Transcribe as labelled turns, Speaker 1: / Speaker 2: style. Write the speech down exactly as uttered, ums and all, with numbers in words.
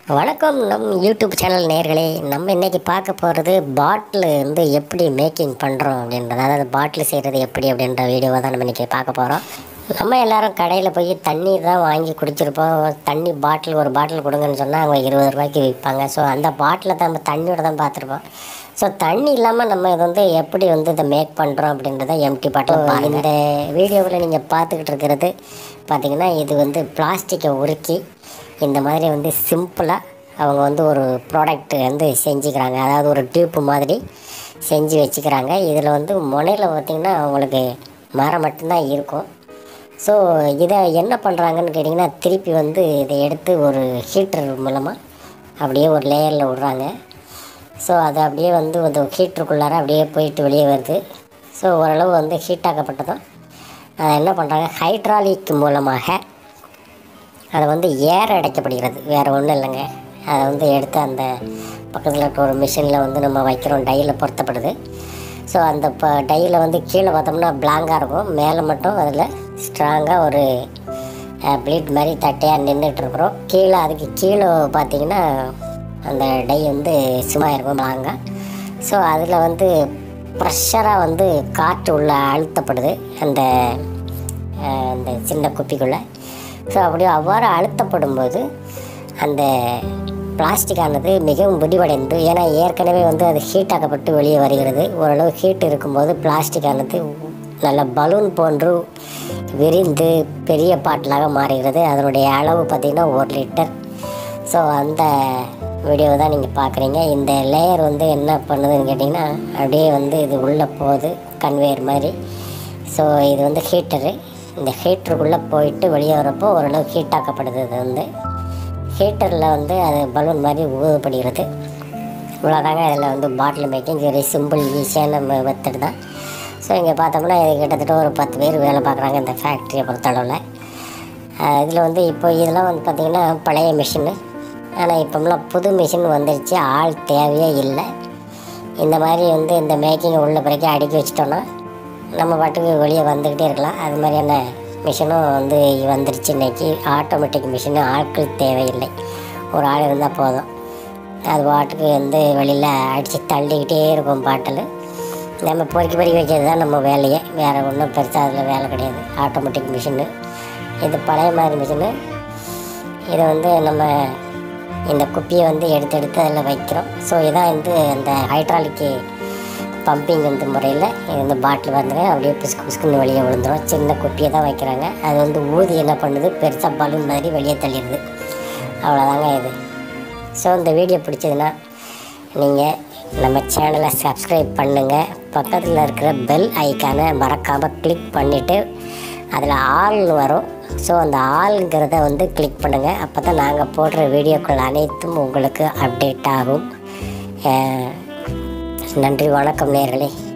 Speaker 1: வணக்கம். நம் YouTube channel நேயர்களே, நம்ம இன்றைக்கி பார்க்க போகிறது பாட்டில் வந்து எப்படி மேக்கிங் பண்ணுறோம் அப்படின்றது, அதாவது பாட்டில் செய்கிறது எப்படி அப்படின்ற வீடியோவை தான் நம்ம இன்றைக்கி பார்க்க போகிறோம். நம்ம எல்லோரும் கடையில் போய் தண்ணி தான் வாங்கி குடிச்சிருப்போம். தண்ணி பாட்டில் ஒரு பாட்டில் கொடுங்கன்னு சொன்னால் அவங்க இருபது ரூபாய்க்கு விற்பாங்க. ஸோ அந்த பாட்டிலை தான் நம்ம தண்ணியோட தான் பார்த்துருப்போம். ஸோ தண்ணி இல்லாமல் நம்ம இது வந்து எப்படி வந்து இதை மேக் பண்ணுறோம் அப்படின்றத எம்டி பாட்டில் இந்த வீடியோவில் நீங்கள் பார்த்துக்கிட்டு இருக்கிறது பார்த்திங்கன்னா, இது வந்து பிளாஸ்டிக்கை உருக்கி இந்த மாதிரி வந்து சிம்பிளாக அவங்க வந்து ஒரு ப்ராடக்ட் வந்து செஞ்சுக்கிறாங்க. அதாவது ஒரு டியூப்பு மாதிரி செஞ்சு வச்சுக்கிறாங்க. இதில் வந்து முனையில் பார்த்திங்கன்னா அவங்களுக்கு மரம் மட்டும்தான் இருக்கும். ஸோ இதை என்ன பண்ணுறாங்கன்னு கேட்டிங்கன்னா, திருப்பி வந்து இதை எடுத்து ஒரு ஹீட்டர் மூலமாக அப்படியே ஒரு லேயரில் விட்றாங்க. ஸோ அது அப்படியே வந்து அந்த ஹீட்டருக்குள்ளார அப்படியே போயிட்டு வெளியே வருது. ஸோ ஓரளவு வந்து ஹீட் ஆக்கப்பட்டதும் அதை என்ன பண்ணுறாங்க, ஹைட்ராலிக் மூலமாக அதை வந்து ஏர் அடைக்கப்படுகிறது. வேறு ஒன்றும் இல்லைங்க. அதை வந்து எடுத்து அந்த பக்கத்தில் இருக்க ஒரு மிஷினில் வந்து நம்ம வைக்கிறோம், டையில் பொருத்தப்படுது. ஸோ அந்த இப்போ டையில் வந்து கீழே பார்த்தோம்னா பிளாங்காக இருக்கும், மேலே மட்டும் அதில் ஸ்ட்ராங்காக ஒரு ப்ளீட் மாதிரி தட்டையாக நின்றுட்டுருக்குறோம். கீழே அதுக்கு கீழே பார்த்திங்கன்னா அந்த டை வந்து சும்மா இருக்கும் பிளாங்காக. ஸோ அதில் வந்து ப்ரெஷராக வந்து காற்று உள்ள அழுத்தப்படுது அந்த அந்த சின்ன குப்பிக்குள்ளே. ஸோ அப்படியே அவ்வாறு அழுத்தப்படும்போது அந்த பிளாஸ்டிக்கானது மிகவும் முடிவடைந்து, ஏன்னா ஏற்கனவே வந்து அது ஹீட் ஆக்கப்பட்டு வெளியே வருகிறது. ஓரளவு ஹீட் இருக்கும்போது பிளாஸ்டிக்கானது நல்ல பலூன் போன்று விரிந்து பெரிய பாட்டிலாக மாறுகிறது. அதனுடைய அளவு பார்த்திங்கன்னா ஒரு லிட்டர். ஸோ அந்த வீடியோவை தான் நீங்கள் பார்க்குறீங்க. இந்த லேயர் வந்து என்ன பண்ணுதுன்னு கேட்டிங்கன்னா, அப்படியே வந்து இது உள்ளே போகுது கன்வேயர் மாதிரி. ஸோ இது வந்து ஹீட்டரு. இந்த ஹீட்டருக்குள்ளே போயிட்டு வெளியே வரப்போ ஓரளவு ஹீட் ஆக்கப்படுது. இது வந்து ஹீட்டரில் வந்து அது பலூன் மாதிரி ஊதப்படுகிறது. இவ்வளோதாங்க இதில் வந்து பாட்டில் மேக்கிங் வெரி சிம்பிள், ஈஸியான மெத்தட் தான். ஸோ இங்கே பார்த்தோம்னா இது கிட்டத்தட்ட ஒரு பத்து பேர் வேலை பார்க்குறாங்க இந்த ஃபேக்ட்ரியை பொறுத்தளவில். இதில் வந்து இப்போ இதெல்லாம் வந்து பார்த்திங்கன்னா பழைய மிஷினு. ஆனால் இப்போம்லாம் புது மிஷின் வந்துருச்சு, ஆள் தேவையே இல்லை. இந்த மாதிரி வந்து இந்த மேக்கிங்கை உள்ள பிறகு அடுக்கி வச்சிட்டோன்னா நம்ம பாட்டுக்கு வெளியே வந்துக்கிட்டே இருக்கலாம். அது மாதிரியான மிஷினும் வந்து வந்துருச்சு இன்றைக்கி. ஆட்டோமேட்டிக் மிஷினு, ஆட்கள் தேவையில்லை, ஒரு ஆள் இருந்தால் போதும். அது பாட்டுக்கு வந்து வெளியில் அடித்து தள்ளிக்கிட்டே இருக்கும் பாட்டில். நம்ம பொறுக்கி பொறுக்கி வைக்கிறது தான் நம்ம வேலையே, வேறு ஒன்றும் பெருசாக அதில் வேலை கிடையாது. ஆட்டோமேட்டிக் மிஷினு இது பழைய மாதிரி மிஷினு. இதை வந்து நம்ம இந்த குப்பியை வந்து எடுத்து எடுத்து அதில் வைக்கிறோம். ஸோ இதான் வந்து அந்த ஹைட்ராலிக்கு பம்பிங் வந்து முறையில் இது வந்து பாட்டில் வந்துங்க அப்படியே பிஸ்கு பிஸ்குன்னு வெளியே விழுந்துடும். சின்ன குப்பியை தான் வைக்கிறாங்க. அது வந்து ஊதி என்ன பண்ணுது, பெருசாக பலூன் மாதிரி வெளியே தள்ளிடுது. அவ்வளோதாங்க இது. ஸோ இந்த வீடியோ பிடிச்சதுன்னா நீங்கள் நம்ம சேனலை சப்ஸ்கிரைப் பண்ணுங்கள். பக்கத்தில் இருக்கிற பெல் ஐக்கானை மறக்காமல் கிளிக் பண்ணிவிட்டு அதில் ஆல் வரும். ஸோ அந்த ஆளுங்கிறத வந்து கிளிக் பண்ணுங்கள். அப்போ தான் நாங்கள் போடுற வீடியோக்கள் அனைத்தும் உங்களுக்கு அப்டேட் ஆகும். நன்றி, வணக்கம் நேயர்களே.